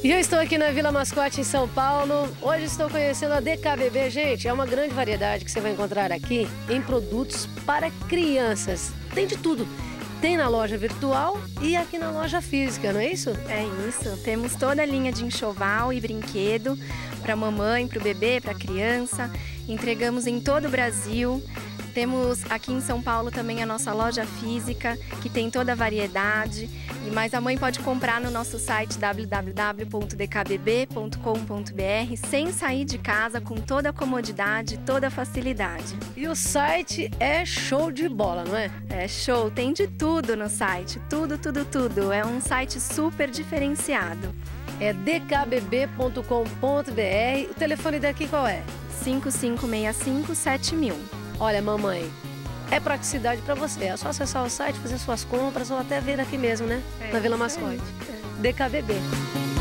E eu estou aqui na Vila Mascote, em São Paulo. Hoje estou conhecendo a DKBB. Gente, é uma grande variedade que você vai encontrar aqui em produtos para crianças. Tem de tudo. Tem na loja virtual e aqui na loja física, não é isso? É isso. Temos toda a linha de enxoval e brinquedo para mamãe, para o bebê, para a criança. Entregamos em todo o Brasil. Temos aqui em São Paulo também a nossa loja física, que tem toda a variedade. Mas a mãe pode comprar no nosso site www.dkbb.com.br sem sair de casa, com toda a comodidade, toda a facilidade. E o site é show de bola, não é? É show, tem de tudo no site, tudo, tudo, tudo. É um site super diferenciado. É dkbb.com.br. O telefone daqui qual é? 5565-7000. Olha, mamãe, é praticidade para você. É só acessar o site, fazer suas compras ou até vir aqui mesmo, né? Na Vila Mascote. DKBB.